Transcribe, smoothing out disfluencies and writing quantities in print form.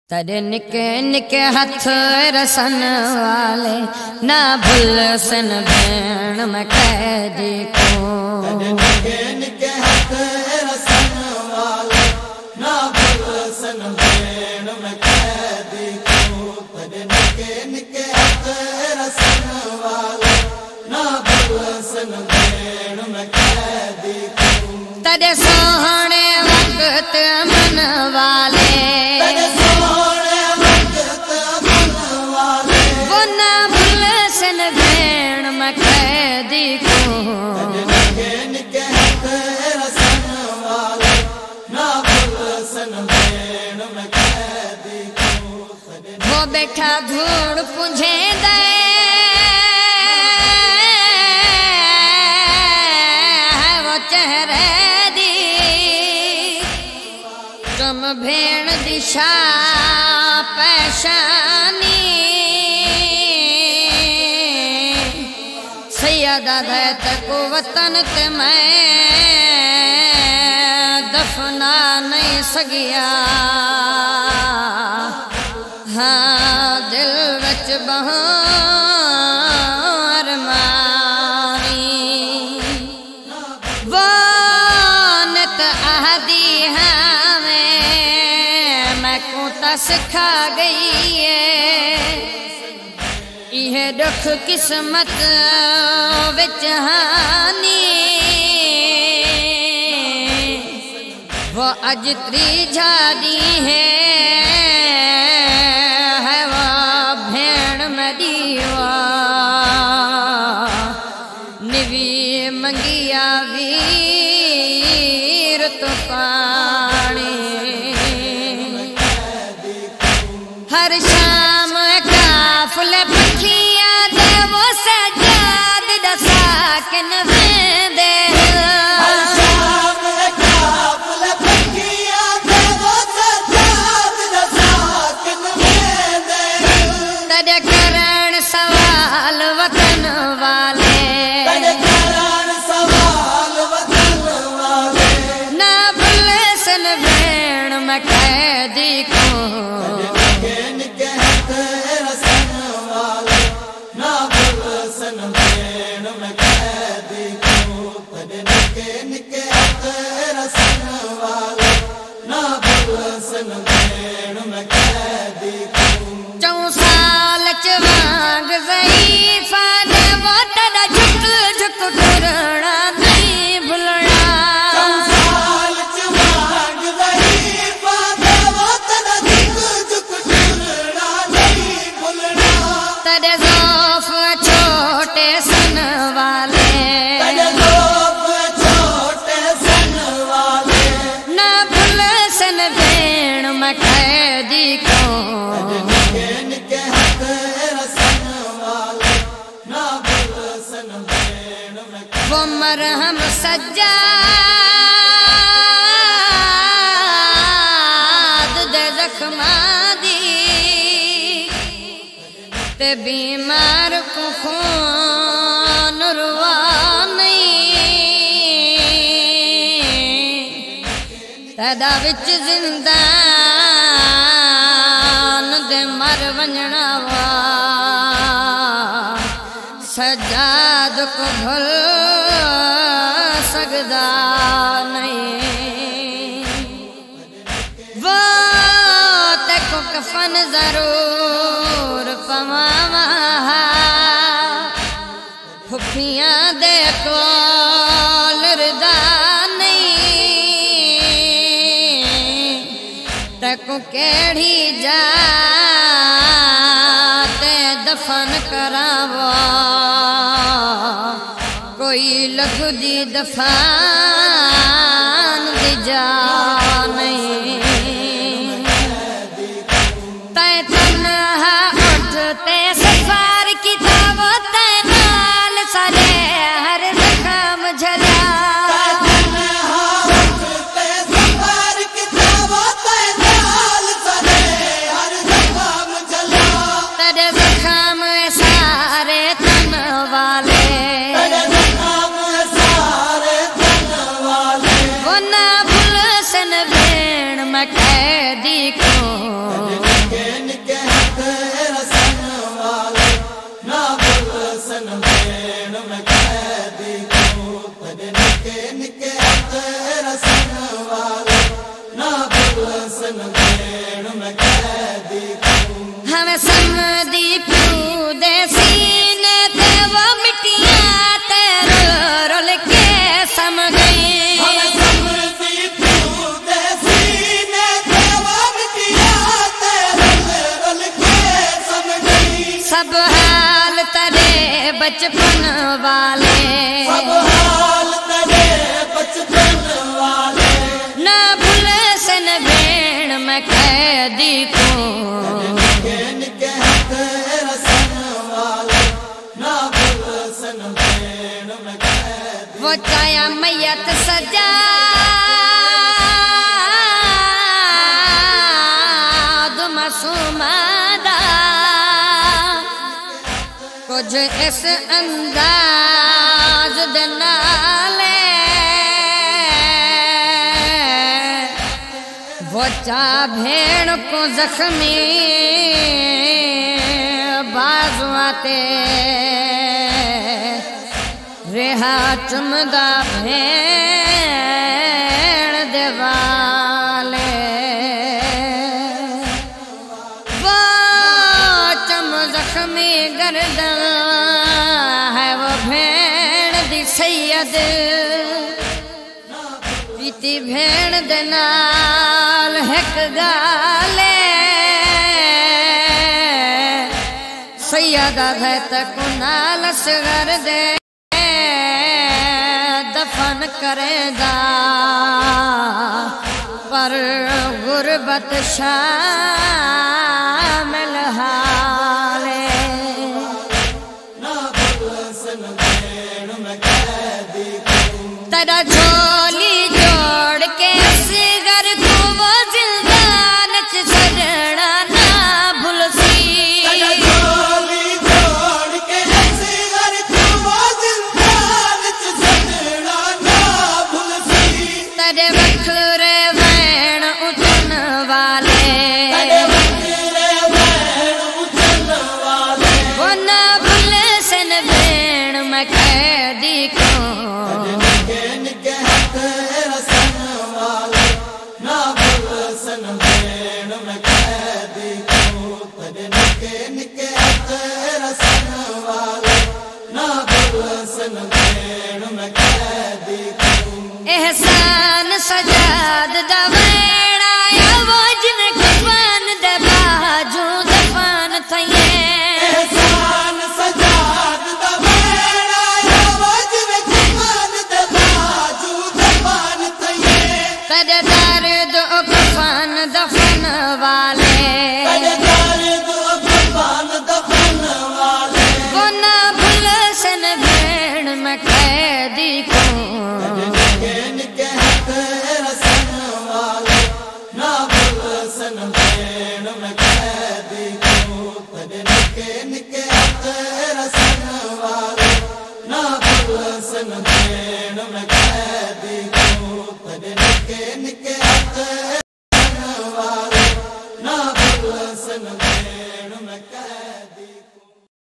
तेरे निके निके हथ रसन वाले ना भूल सन भेण मैं कैदी को। तेरे निके निके हथ रसन वाले ना भूल सन भेण मैं कैदी को। तेरे निके निके हथ रसन वाले ना भूल सन भेण मैं कैदी को। तेरे सोहणे वक्त मन वाले भेण मैं कैदी को। निके निके हथ रसन वाले ना भूल सन भेण मैं कैदी को। वो बैठा धूड़ पुंझे दे वो चेहरे दी तुम भेण दिशा पैशानी सैयदा दैत को वतन ते मैं दफना नहीं सकिया। हाँ दिल विच बहार मारी वो नित आहदी हमें मैं को ता सिखा गई है। यह दुख किस्मत विच हानी वो अज त्रीजा दी है वो भेण मदीवा निवी मंगिया वीर तो पानी। हर शाम काफले पखिया दे वो सजाद दसा के नवेंदे। हर शाम काफले पखिया दे वो सजाद दसा के नवेंदे। तेरे करण सवाल वतन वाले तेरे करण सवाल वतन वाले ना भूल सन भेण मैं कैदी को। निके निके हथ रसन वाले ना भूल सन भेण मैं कैदी को। तेरे निके निके हथ रसन वाले ना भूल सन भेण मैं कैदी को। 4 साल च वांग ज़ईफ़ा ने वो तेरा झुक झुक टुरना नहीं भूलना। 4 साल च वांग ज़ईफ़ा ने वो तेरा झुक झुक टुरना नहीं भूलना। तेरे ज़ौफ़ छोटे सन वाले तेरे ज़ौफ़ छोटे सन वाले ना भूल सन भेण मैं कैदी को। निके निके हथ रसन वाले ना भूल सन भेण मैं वो मरहम सज्जाद दे ज़ख्मा दी ते बीमार को खून रुआ नहीं। तदा विच जिंदान दे मर वंजणा वा सजाद को भुल सकदा नहीं। वो तेको कफन जरूर पवावा फुफियां दे कोल रिदा नहीं। तेको केड़ी जाते दफन करावा कोई लखदी दफान दी जा नहीं। तै तन्हा उठते सफार की दावो तै नाल साले हर जख्म झला। तेरे जख्म सारे तन वाले वो ना भूल सन भेण वचाया मैयत सजा मासूमादा कुछ इस अंदाज दे नाले वचा भेड़ को जख्मी बाजुआते रेहा चुमदा भेड़ देवाले वो चम जख्मी गर्दन है वो भेड़ दी सैयद पीती भेड़ दे नाल एक गाले सैयदा है तक नाल असगर दे दफन करेगा पर गुरबत शामिल हाले तेरा झोली जोड़ के असगर को वो जिंदान च सजना ना भूलसी तेरे वखरे वैण उठन वाले वो ना भूले सन भेण मैं कैदी को एहसान सजाद दवा